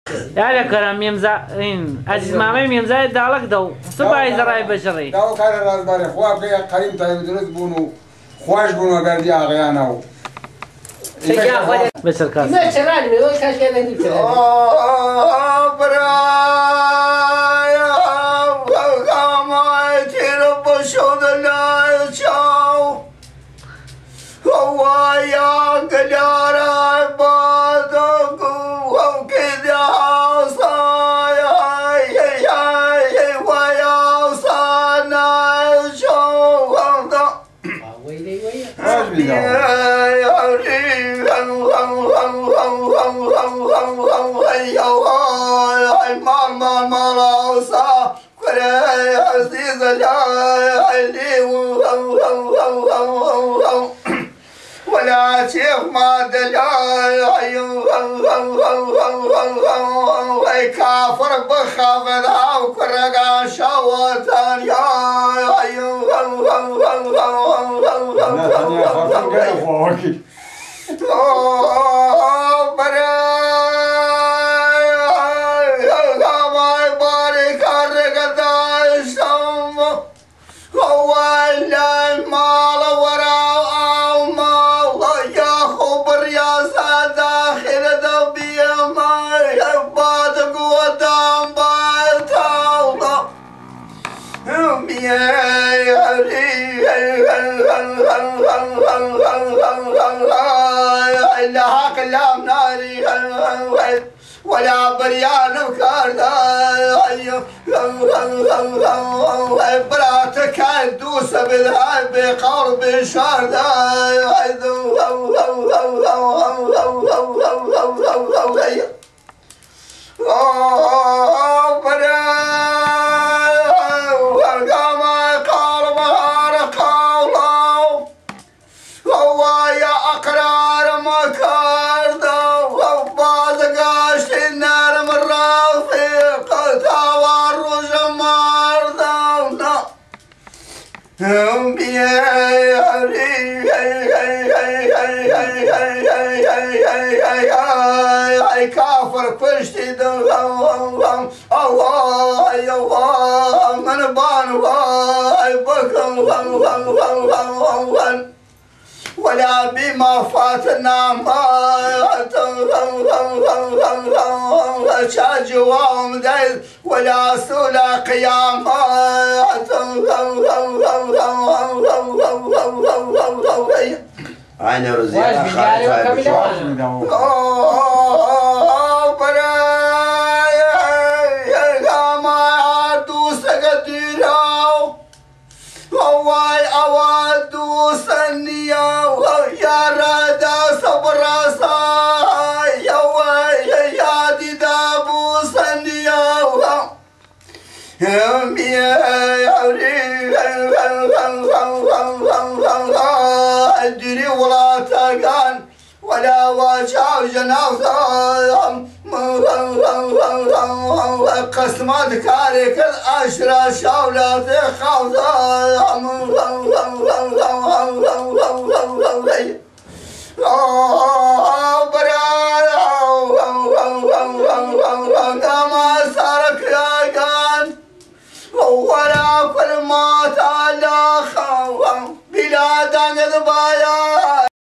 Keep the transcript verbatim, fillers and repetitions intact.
يا كرم يمزع إن عزيز مامي يمزع دالك دو سبعي زراعي بشري دو كان الراس باري خواب كي قريم تايم درس بونو خواش بونو بردي أغيانه بشر كاس ما شراني ما هو كاش كذا ندير آه برايا وقامت رب شود الله شاو هو يا قدار عبادك وكذا عصايا ويا صانا شو ويلي ويلي ولا شيخ ما دلاي كافر بخافضها وكرقا شوطان يا لها كلام ناري ولا بريان وكاردا براتك دوس بالهاي بقرب شاردا كافر فشتي الله الله من بان بكم ولا بما فاتنا ما شاجوام ديل ولا سولا قيامات عين رزيقة خالد أدري ولا تقان ولا وجاو جنازة قسمت كارك الأشرى شولات خوزة